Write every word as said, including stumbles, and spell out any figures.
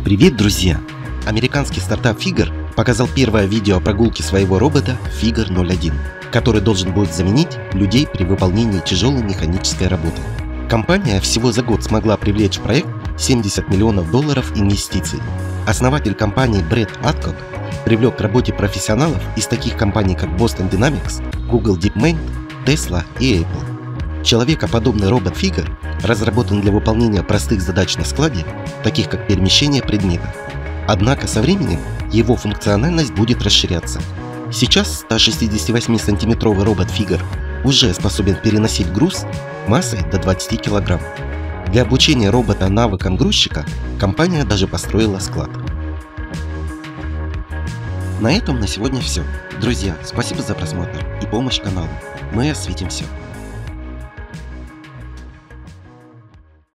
Привет, друзья! Американский стартап Figure показал первое видео о прогулке своего робота Figure ноль один, который должен будет заменить людей при выполнении тяжелой механической работы. Компания всего за год смогла привлечь в проект семьдесят миллионов долларов инвестиций. Основатель компании Брэд Адкок привлек к работе профессионалов из таких компаний, как Boston Dynamics, Google DeepMind, Tesla и Apple. Человекоподобный робот Figure разработан для выполнения простых задач на складе, таких как перемещение предметов. Однако со временем его функциональность будет расширяться. Сейчас сто шестидесятивосьмисантиметровый робот Figure уже способен переносить груз массой до двадцати килограмм. Для обучения робота навыкам грузчика компания даже построила склад. На этом на сегодня все. Друзья, спасибо за просмотр и помощь каналу. Мы осветим все.